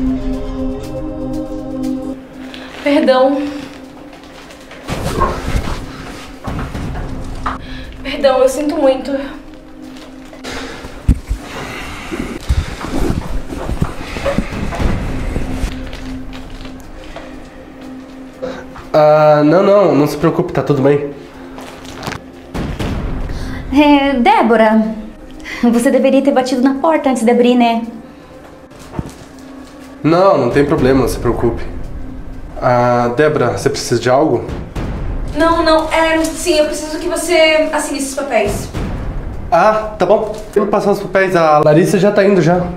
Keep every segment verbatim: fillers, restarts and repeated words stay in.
Perdão. Perdão, eu sinto muito. Ah, não, não, não se preocupe, tá tudo bem. É, Débora, você deveria ter batido na porta antes de abrir, né? Não, não tem problema, não se preocupe. Ah, Débora, você precisa de algo? Não, não, é, sim, eu preciso que você assine esses papéis. Ah, tá bom. Eu vou passar os papéis, a Larissa já tá indo já.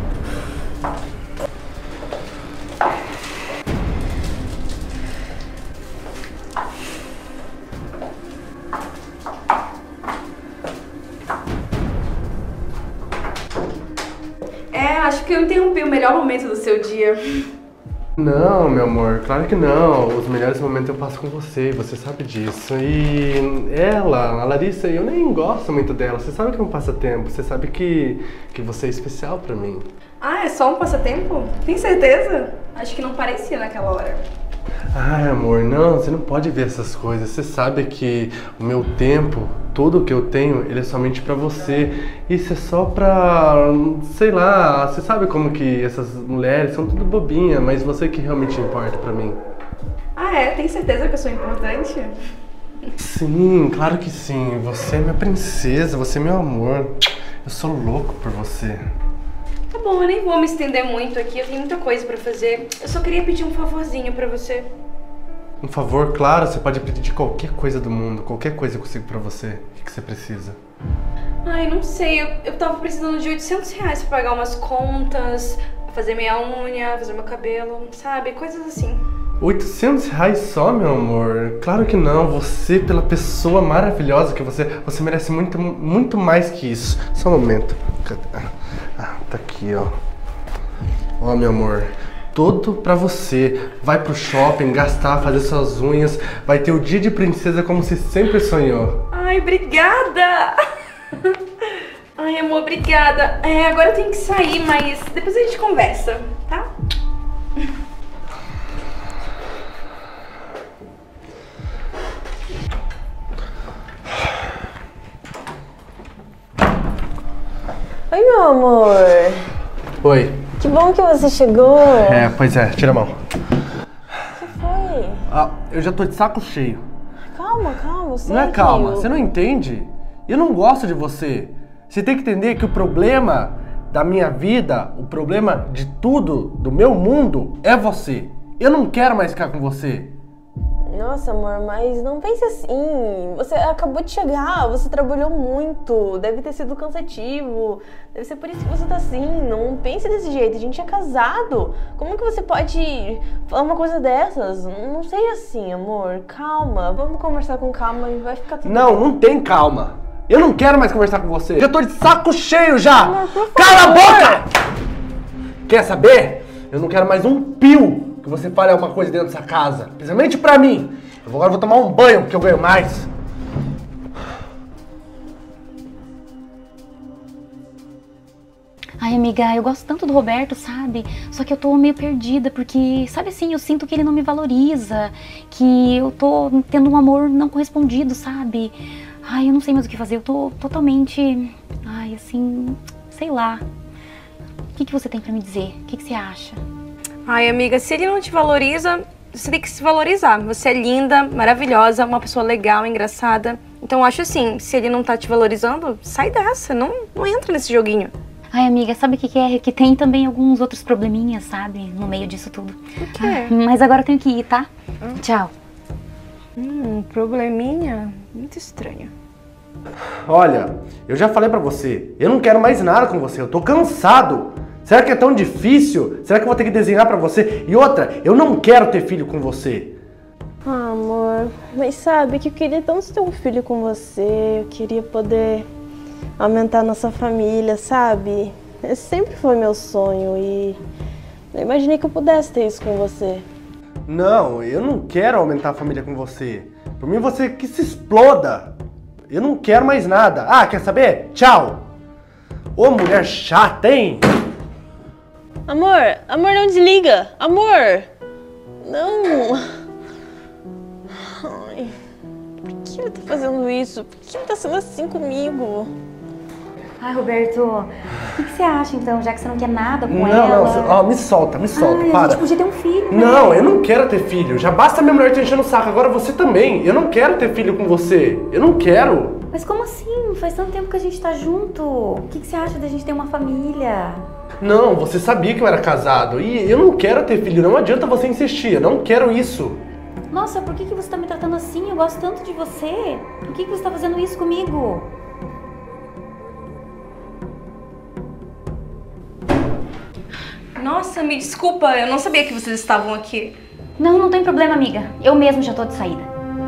É, acho que eu interrompi o melhor momento do seu dia. Não, meu amor, claro que não. Os melhores momentos eu passo com você, você sabe disso. E ela, a Larissa, eu nem gosto muito dela. Você sabe que é um passatempo, você sabe que, que você é especial pra mim. Ah, é só um passatempo? Tem certeza? Acho que não parecia naquela hora. Ai, amor, não, você não pode ver essas coisas. Você sabe que o meu tempo, tudo que eu tenho, ele é somente pra você. Isso é só pra, sei lá, você sabe como que essas mulheres são tudo bobinha, mas você que realmente importa pra mim. Ah, é? Tem certeza que eu sou importante? Sim, claro que sim. Você é minha princesa, você é meu amor. Eu sou louco por você. Tá bom, eu nem vou me estender muito aqui, eu tenho muita coisa pra fazer. Eu só queria pedir um favorzinho pra você. Um favor, claro, você pode pedir de qualquer coisa do mundo, qualquer coisa eu consigo pra você. O que, que você precisa? Ai, não sei, eu, eu tava precisando de oitocentos reais pra pagar umas contas, fazer minha unha, fazer meu cabelo, sabe? Coisas assim. oitocentos reais só, meu amor? Claro que não, você, pela pessoa maravilhosa que você, você merece muito, muito mais que isso. Só um momento. Ah, tá aqui, ó. Ó, meu amor, tudo pra você. Vai pro shopping, gastar, fazer suas unhas. Vai ter o dia de princesa como você sempre sonhou. Ai, obrigada! Ai, amor, obrigada. É, agora eu tenho que sair, mas depois a gente conversa, tá? Oi, meu amor. Oi. Que bom que você chegou. É, pois é, tira a mão. O que foi? Ah, eu já tô de saco cheio. Calma, calma, eu sei Não é que calma, eu- você não entende? Eu não gosto de você. Você tem que entender que o problema da minha vida, o problema de tudo, do meu mundo, é você. Eu não quero mais ficar com você. Nossa, amor, mas não pense assim. Você acabou de chegar, você trabalhou muito, deve ter sido cansativo. Deve ser por isso que você tá assim. Não pense desse jeito, a gente é casado. Como que você pode falar uma coisa dessas? Não seja assim, amor. Calma, vamos conversar com calma e vai ficar tudo Não, bem. não tem calma. Eu não quero mais conversar com você. Já tô de saco cheio já. Amor, por Cala a favor. boca! Quer saber? Eu não quero mais um pio que você fale alguma coisa dentro dessa casa. Principalmente pra mim. Eu agora vou tomar um banho porque eu ganho mais. Ai, amiga, eu gosto tanto do Roberto, sabe? Só que eu tô meio perdida, porque, sabe assim, eu sinto que ele não me valoriza, que eu tô tendo um amor não correspondido, sabe? Ai, eu não sei mais o que fazer, eu tô totalmente, ai, assim, sei lá. O que que você tem pra me dizer? O que que você acha? Ai, amiga, se ele não te valoriza, você tem que se valorizar. Você é linda, maravilhosa, uma pessoa legal, engraçada. Então eu acho assim, se ele não tá te valorizando, sai dessa, não, não entra nesse joguinho. Ai, amiga, sabe o que que é? Que tem também alguns outros probleminhas, sabe? No meio disso tudo. O quê? Ah, mas agora eu tenho que ir, tá? Tchau. Hum, probleminha? Muito estranho. Olha, eu já falei pra você, eu não quero mais nada com você, eu tô cansado. Será que é tão difícil? Será que eu vou ter que desenhar pra você? E outra, eu não quero ter filho com você. Ah, amor, mas sabe que eu queria tanto ter um filho com você, eu queria poder aumentar nossa família, sabe? Esse sempre foi meu sonho e eu imaginei que eu pudesse ter isso com você. Não, eu não quero aumentar a família com você. Por mim, você que se exploda. Eu não quero mais nada. Ah, quer saber? Tchau. Ô, mulher chata, hein? Amor, amor, não desliga. Amor. Não. Ai, por que ele tá fazendo isso? Por que ele tá sendo assim comigo? Ai, Roberto, o que, que você acha então, já que você não quer nada com não, ela? Não, não, ó, me solta, me solta, Ai, para. A gente podia ter um filho, né? Não, eu não quero ter filho. Já basta minha mulher te enchendo o saco, agora você também. Eu não quero ter filho com você. Eu não quero. Mas como assim? Faz tanto tempo que a gente tá junto. O que, que você acha da gente ter uma família? Não, você sabia que eu era casado. E eu não quero ter filho, não adianta você insistir. Eu não quero isso. Nossa, por que, que você tá me tratando assim? Eu gosto tanto de você. Por que, que você tá fazendo isso comigo? Nossa, me desculpa, eu não sabia que vocês estavam aqui. Não, não tem problema, amiga. Eu mesmo já tô de saída.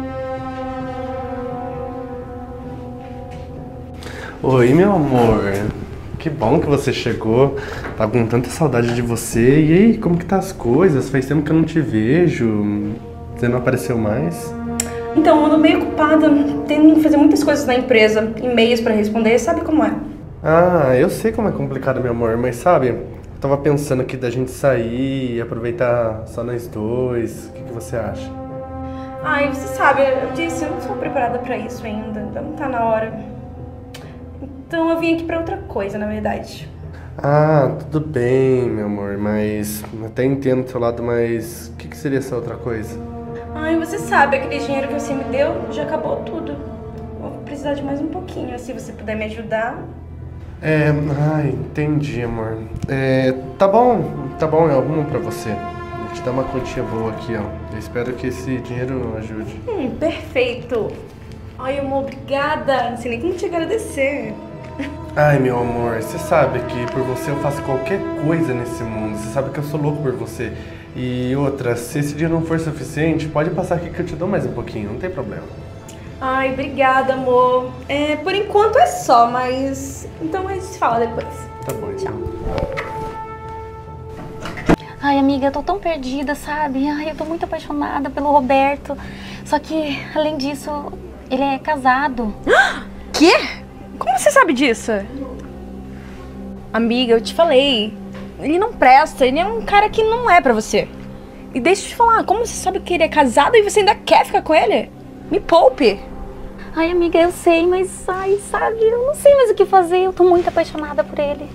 Oi, meu amor. Que bom que você chegou. Tava com tanta saudade de você. E aí, como que tá as coisas? Faz tempo que eu não te vejo. Você não apareceu mais? Então, eu ando meio ocupada, tendo que fazer muitas coisas na empresa, e-mails pra responder, sabe como é? Ah, eu sei como é complicado, meu amor, mas sabe, eu tava pensando aqui da gente sair e aproveitar só nós dois. O que, que você acha? Ai, você sabe, eu disse, eu não sou preparada pra isso ainda, ainda não tá na hora. Então eu vim aqui pra outra coisa, na verdade. Ah, tudo bem, meu amor, mas até entendo do seu lado, mas o que, que seria essa outra coisa? Ai, você sabe, aquele dinheiro que você me deu já acabou tudo. Vou precisar de mais um pouquinho, se você puder me ajudar. É, ai, entendi, amor. É, tá bom, tá bom, eu arrumo pra você. Vou te dar uma quantia boa aqui, ó. Eu espero que esse dinheiro ajude. Hum, perfeito. Ai, amor, obrigada. Não sei nem como te agradecer. Ai, meu amor, você sabe que por você eu faço qualquer coisa nesse mundo. Você sabe que eu sou louco por você. E outra, se esse dia não for suficiente, pode passar aqui que eu te dou mais um pouquinho, não tem problema. Ai, obrigada, amor. É, por enquanto é só, mas... Então a gente se fala depois. Tá bom, Tchau. Ai, amiga, eu tô tão perdida, sabe? Ai, eu tô muito apaixonada pelo Roberto. Só que, além disso, ele é casado. Quê? Como você sabe disso? Amiga, eu te falei. Ele não presta, ele é um cara que não é pra você. E deixa eu te falar, como você sabe que ele é casado e você ainda quer ficar com ele? Me poupe. Ai, amiga, eu sei, mas, ai, sabe, eu não sei mais o que fazer. Eu tô muito apaixonada por ele.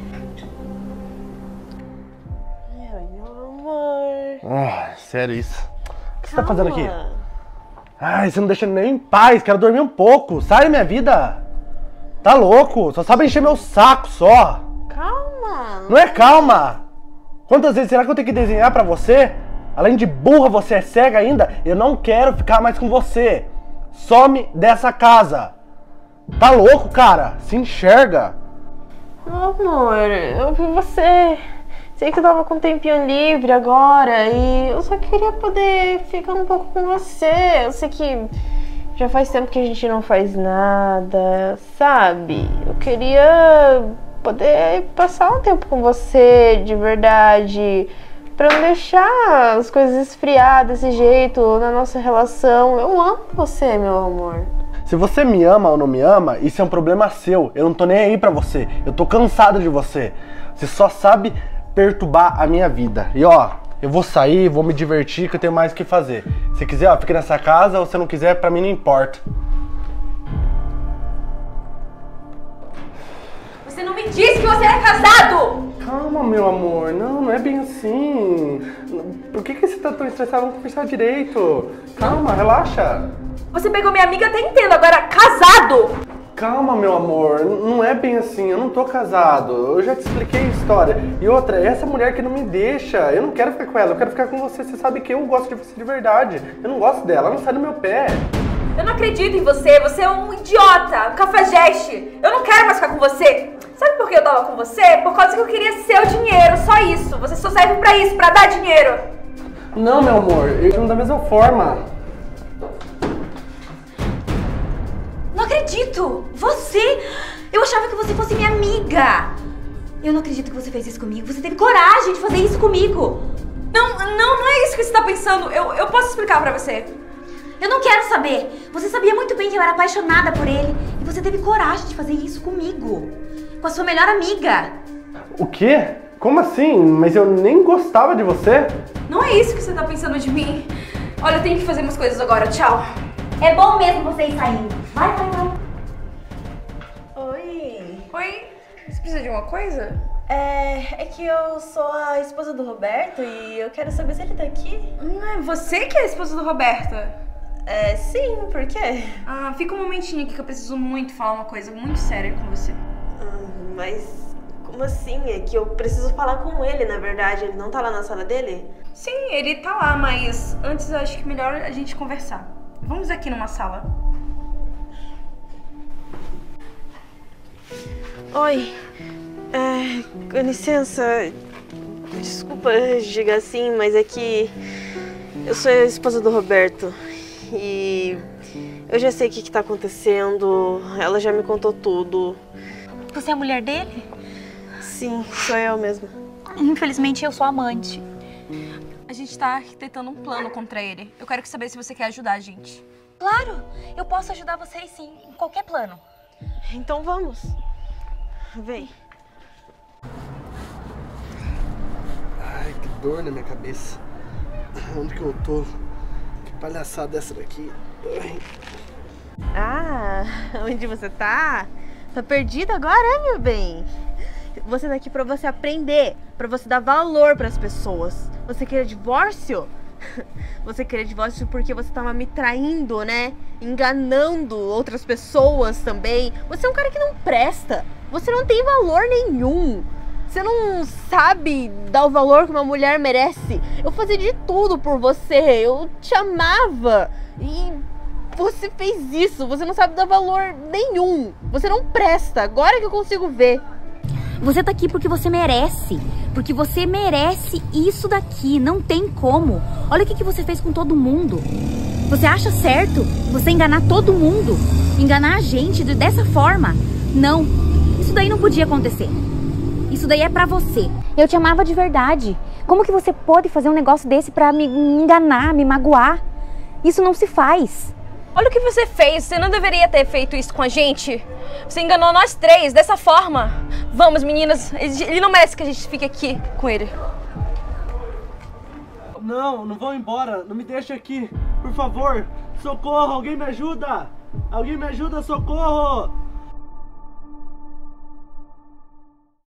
Ai, meu amor. Ah, sério isso? O que você tá fazendo aqui? Ai, você não deixa nem em paz, quero dormir um pouco. Sai da minha vida. Tá louco, só sabe encher meu saco só. Calma. Não é calma. Quantas vezes será que eu tenho que desenhar pra você? Além de burra, você é cega ainda. Eu não quero ficar mais com você. Some dessa casa. Tá louco, cara? Se enxerga. Amor, eu vi você. Sei que eu tava com um tempinho livre agora e eu só queria poder ficar um pouco com você. Eu sei que já faz tempo que a gente não faz nada, sabe? Eu queria poder passar um tempo com você de verdade, pra não deixar as coisas esfriar desse jeito na nossa relação. Eu amo você, meu amor. Se você me ama ou não me ama, isso é um problema seu. Eu não tô nem aí pra você. Eu tô cansado de você. Você só sabe perturbar a minha vida. E ó, eu vou sair, vou me divertir, que eu tenho mais o que fazer. Se quiser, ó, fica nessa casa, ou se não quiser, pra mim não importa. Você não me disse que você era casado! Calma, meu amor. Não, não é bem assim. Por que, que você tá tão estressado? Vamos conversar direito. Calma, relaxa. Você pegou minha amiga, até entendo, agora casado! Calma, meu amor. Não é bem assim. Eu não tô casado. Eu já te expliquei a história. E outra, é essa mulher que não me deixa. Eu não quero ficar com ela. Eu quero ficar com você. Você sabe que eu gosto de você de verdade. Eu não gosto dela. Ela não sai do meu pé. Eu não acredito em você, você é um idiota, um cafajeste. Eu não quero mais ficar com você. Sabe por que eu tava com você? Por causa que eu queria seu dinheiro, só isso. Você só serve pra isso, pra dar dinheiro. Não, meu amor, eu não da mesma forma. Não acredito! Você! Eu achava que você fosse minha amiga! Eu não acredito que você fez isso comigo. Você teve coragem de fazer isso comigo! Não, não, não é isso que você tá pensando. Eu, eu posso explicar pra você. Eu não quero saber! Você sabia muito bem que eu era apaixonada por ele. E você teve coragem de fazer isso comigo. Com a sua melhor amiga. O quê? Como assim? Mas eu nem gostava de você. Não é isso que você tá pensando de mim. Olha, eu tenho que fazer umas coisas agora. Tchau. É bom mesmo vocês saindo. Vai, vai, vai. Oi. Oi, você precisa de uma coisa? É, é que eu sou a esposa do Roberto e eu quero saber se ele tá aqui. Não é você que é a esposa do Roberto? É, sim, por quê? Ah, fica um momentinho aqui que eu preciso muito falar uma coisa muito séria com você. Ah, mas como assim? É que eu preciso falar com ele, na verdade. Ele não tá lá na sala dele? Sim, ele tá lá, mas antes eu acho que melhor a gente conversar. Vamos aqui numa sala. Oi. É, com licença. Desculpa diga assim, mas é que eu sou a esposa do Roberto. E eu já sei o que, que tá acontecendo. Ela já me contou tudo. Você é a mulher dele? Sim, sou eu mesma. Infelizmente, eu sou amante. A gente tá arquitetando um plano contra ele. Eu quero saber se você quer ajudar a gente. Claro, eu posso ajudar vocês sim, em qualquer plano. Então vamos. Vem. Ai, que dor na minha cabeça. Onde que eu tô? Que palhaçada essa daqui? Ai. Ah, onde você tá? Tá perdido agora, meu bem? Você tá aqui pra você aprender, pra você dar valor pras pessoas. Você queria divórcio? Você queria divórcio porque você tava me traindo, né? Enganando outras pessoas também. Você é um cara que não presta. Você não tem valor nenhum. Você não sabe dar o valor que uma mulher merece. Eu fazia de tudo por você. Eu te amava. E você fez isso. Você não sabe dar valor nenhum. Você não presta. Agora que eu consigo ver. Você tá aqui porque você merece. Porque você merece isso daqui. Não tem como. Olha o que, que você fez com todo mundo. Você acha certo você enganar todo mundo? Enganar a gente dessa forma? Não. Isso daí não podia acontecer. Isso daí é pra você. Eu te amava de verdade. Como que você pode fazer um negócio desse pra me enganar, me magoar? Isso não se faz. Olha o que você fez. Você não deveria ter feito isso com a gente. Você enganou nós três dessa forma. Vamos, meninas. Ele não merece que a gente fique aqui com ele. Não, não vão embora. Não me deixe aqui. Por favor. Socorro, alguém me ajuda. Alguém me ajuda, socorro.